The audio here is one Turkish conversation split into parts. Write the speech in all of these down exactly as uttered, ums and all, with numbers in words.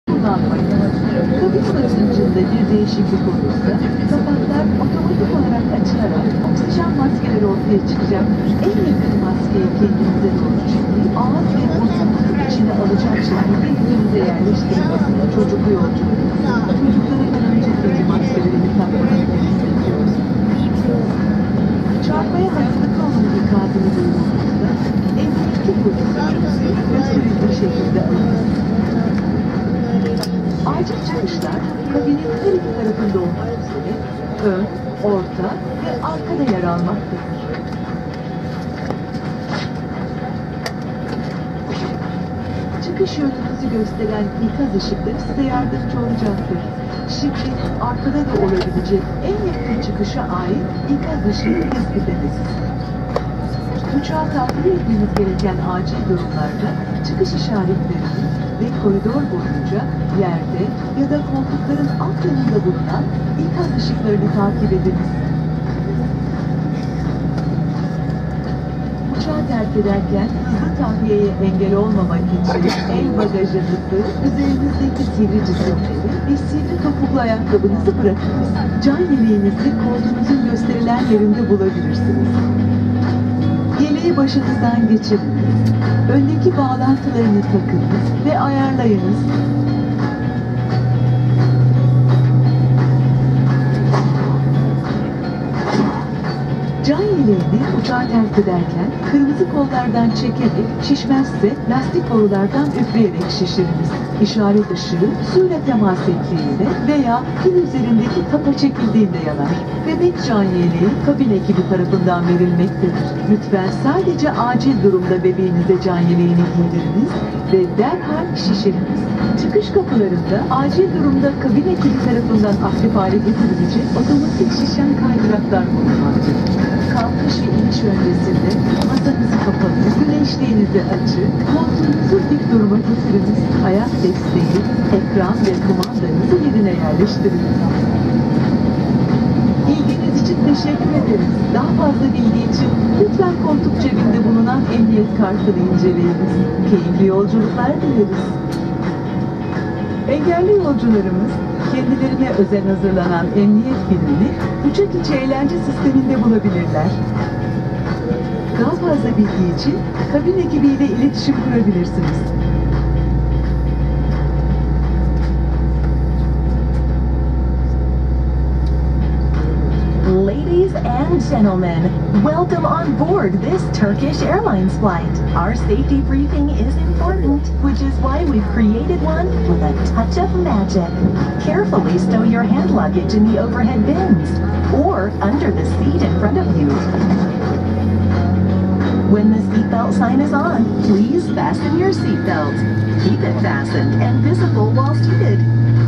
kullanmayın. Kabin basıncında bir değişiklik olursa kapaklar otomatik olarak açılarak oksijen maskeleri ortaya çıkacaktır. En yakın maskeyi kendinize doğru çekip ağız ve burnunuzu içine alacak şekilde yüzünüze yerleştirin. Çocuklu yolculuk. Çocuklara karınca seri maskelerini takmanızı istiyoruz. Çarpmaya hazırlıklı olun ikazını duyduğunuzda emniyetli pozisyonu gösterili bir şekilde alın. Acil çıkışlar kabinin her iki tarafında olmak üzere ön, orta ve arkada yer almaktadır. Çıkış yönünüzü gösteren ikaz ışıkları size yardımcı olacaktır. Şimdi arkada da olabilecek en yakın çıkışa ait ikaz ışığını tespit edin. Uçağı takip etmeniz gereken acil durumlarda çıkış işaretlerini ve koridor boyunca yerde ya da koltukların alt yanında bulunan ikaz ışıklarını takip ediniz. Uçağı terk ederken hızlı tahliyeye engel olmamak için el bagajınızı, üzerinizdeki sivri cisimleri ve sivri topuklu ayakkabınızı bırakınız. Can yeleğinizi koltuğunuzun gösterilen yerinde bulabilirsiniz. Yeleği başınızdan geçiriniz. Öndeki bağlantılarını takınız ve ayarlayınız. Can yeleğini uçağı terk ederken kırmızı kollardan çekerek, şişmezse lastik borulardan üfleyerek şişiriniz. İşaret ışığı suyla temas ettiğinde veya pil üzerindeki tapa çekildiğinde yanar. Bebek can yeleği kabin ekibi tarafından verilmektedir. Lütfen sadece acil durumda bebeğinize can yeleğini giydiriniz ve derhal şişiriniz. Çıkış kapılarında acil durumda kabin ekibi tarafından aktif hale getirilecek otomatik şişen kaydıraklar bulunmaktadır. Kalkış ve iniş öncesinde masanızı kapalı, güneşliğinizi açık, koltuğunuzu dik duruma getiriniz. Ayak desteği, ekran ve kumandanızı yerine yerleştiriniz. İlginiz için teşekkür ederiz. Daha fazla bilgi için lütfen koltuk cebinde bulunan emniyet kartını inceleyiniz. Keyifli yolculuklar dileriz. Engelli yolcularımız kendilerine özel hazırlanan emniyet filmini uçak içi eğlence sisteminde bulabilirler. Daha fazla bilgi için kabin ekibiyle iletişim kurabilirsiniz. Ladies and gentlemen, welcome on board this Turkish Airlines flight. Our safety briefing is important, which is why we've created one with a touch of magic. Carefully stow your hand luggage in the overhead bins or under the seat in front of you. When the seatbelt sign is on, please fasten your seatbelt. Keep it fastened and visible while seated.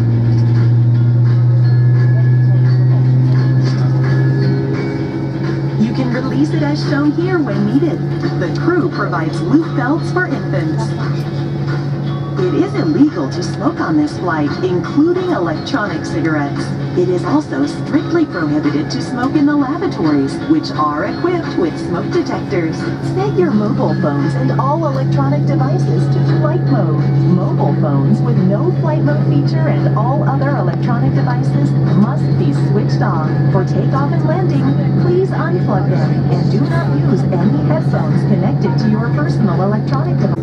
Release it as shown here when needed. The crew provides loop belts for infants. It is illegal to smoke on this flight, including electronic cigarettes. It is also strictly prohibited to smoke in the lavatories, which are equipped with smoke detectors. Set your mobile phones and all electronic devices to flight mode. Mobile phones with no flight mode feature and all other electronic devices must be switched off. For takeoff and landing, please unplug them and do not use any headphones connected to your personal electronic device.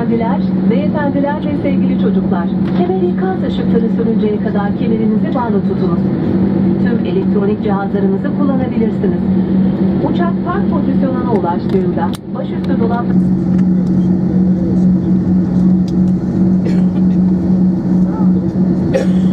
Hanımefendiler, beyefendiler ve sevgili çocuklar, kemer ikaz ışıkları sönünceye kadar kemerinizi bağlı tutunuz. Tüm elektronik cihazlarınızı kullanabilirsiniz. Uçak park pozisyonuna ulaştığında başüstü dolap...